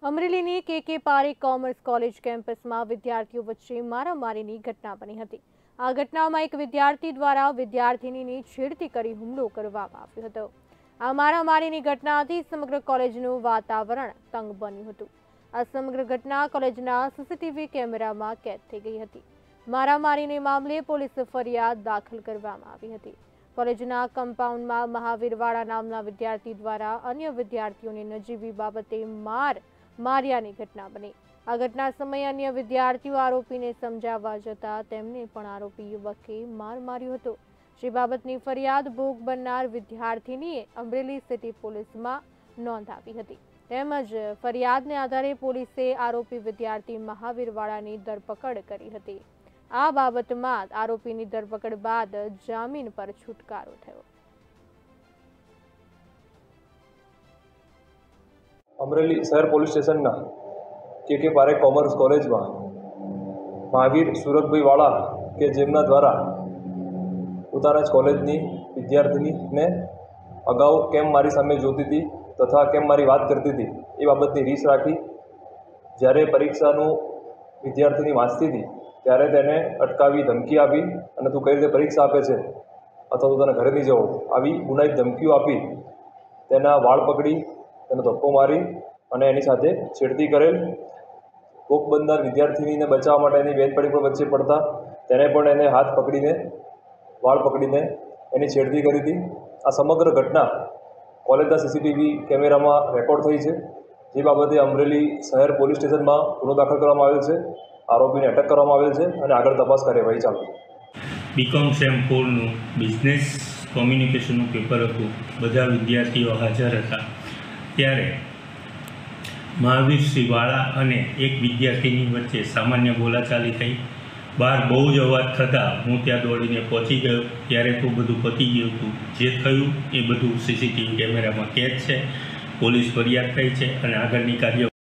અમરેલીની કે Parekh commerce college કેમ્પસમાં વિદ્યાર્થીઓ વચ્ચે મારામારીની ઘટના બની હતી। આ ઘટનામાં એક વિદ્યાર્થી દ્વારા વિદ્યાર્થિનીની છેડતી કરી હુમલો કરવામાં આવ્યો હતો। આ મારામારીની ઘટનાથી સમગ્ર કોલેજનું વાતાવરણ તંગ બન્યું હતું। આ સમગ્ર ઘટના કોલેજના સીસીટીવી કેમેરામાં કેદ થઈ ગઈ હતી। મારામારીને મામલે પોલીસ ફરિયાદ દાખલ કરવામાં આવી હતી। કોલેજના કમ્પાઉન્ડમાં મહાવીરવાળા નામના વિદ્યાર્થી દ્વારા અન્ય વિદ્યાર્થીઓને નજીવી બાબતે માર્યાની ઘટના બની। આ ઘટના સમયે અન્ય વિદ્યાર્થીઓ આરોપીને સમજાવવા જતા તેમને પણ આરોપી યુવકે માર માર્યો હતો। જે બાબતની ફરિયાદ ભોગ બનનાર વિદ્યાર્થીનીએ અમરેલી સિટી પોલીસમાં નોંધાવી હતી। તેમજ ફરિયાદને આધારે પોલીસે આરોપી વિદ્યાર્થી મહાવીરવાળાની ધરપકડ કરી હતી। આ બાબતમાં આરોપીની ધરપકડ બાદ જામીન પર છુટકારો થયો। अमरेली शहर पोलीस स्टेशन के पारेख कॉमर्स कॉलेज में महावीर सूरतभाई वाला के जेमना द्वारा पोताना ज कॉलेजनी विद्यार्थिनी ने अगाऊ केम मारी सामे जोती थी तथा केम मारी बात करती थी ए बाबतनी रीस राखी ज्यारे परीक्षानु विद्यार्थिनी वाँचती थी त्यारे तेने अटकावी धमकी आपी अने तू कई रीते परीक्षा आपे छे अथवा तो तने घरे नहीं जवो आवी गुनाहित धमकीओ आपी तेना वाळ पकड़ी तेनो धक्को मारी અને એની સાથે છેડતી કરેલ। ભોગ બનનાર વિદ્યાર્થીનીને બચાવવા માટે એની બેનપણી પણ વચ્ચે પડતા તેને પણ એને હાથ પકડીને વાળ પકડીને એની છેડતી કરી હતી। આ સમગ્ર ઘટના કોલેજના સીસીટીવી કેમેરામાં રેકોર્ડ થઈ છે। જે બાબતે અમરેલી શહેર પોલીસ સ્ટેશનમાં ગુનો દાખલ કરવામાં આવેલ છે। આરોપીને અટક કરવામાં આવેલ છે અને આગળ તપાસ કાર્યવાહી ચાલુ છે। બીકોમ સેમ 4નું બિઝનેસ કોમ્યુનિકેશનનું પેપર હતું। બધા વિદ્યાર્થીઓ હાજર હતા। ત્યારે મહાવીરસિંહ વાળા અને એક વિદ્યાર્થીની વચ્ચે સામાન્ય બોલાચાલી થઈ। બહાર બહુ જ અવાજ થતાં હું ત્યાં દોડીને પહોંચી ગયો। ત્યારે તો બધું પતી ગયું હતું। જે થયું એ બધું સીસીટીવી કેમેરામાં કેદ છે। પોલીસ ફરિયાદ થઈ છે અને આગળની કાર્ય